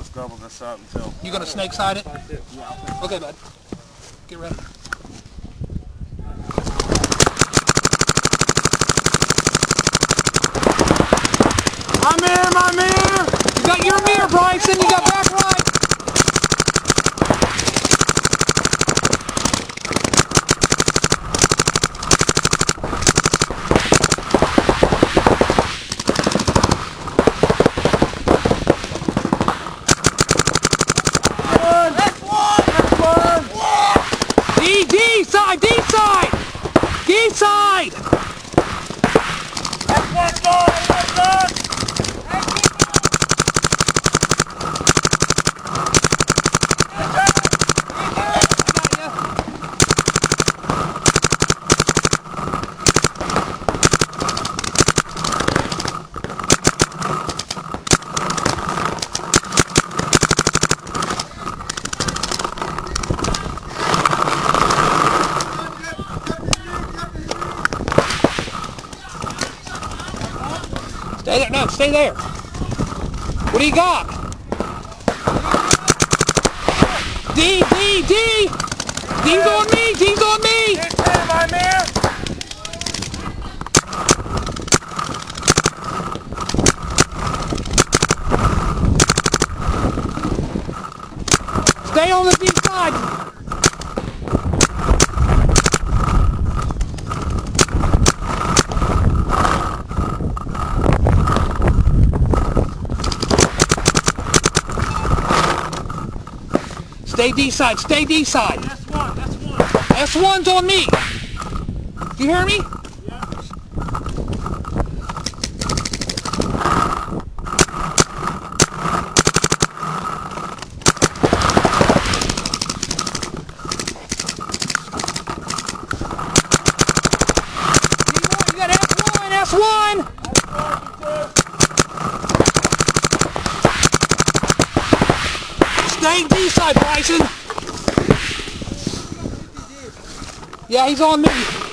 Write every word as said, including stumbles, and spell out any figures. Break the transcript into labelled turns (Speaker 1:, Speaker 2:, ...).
Speaker 1: let's gobble this up until...
Speaker 2: You gonna snake side it? Yeah. Okay, bud. Get ready.
Speaker 1: My mirror, my mirror!
Speaker 2: You got your mirror, Bryson. You got back right. D, D side, D side! D side!
Speaker 1: That's one goal, that's one!
Speaker 2: Stay there, no, stay there. What do you got? D, D, D! D's on me, D's on me!
Speaker 1: My mirror!
Speaker 2: Stay on the D side! Stay D side, stay D side.
Speaker 1: S one, S one.
Speaker 2: S one's on me. You hear me?
Speaker 1: Yeah.
Speaker 2: You got S one, S one. Stay D side, Bryson. Yeah, he's on me.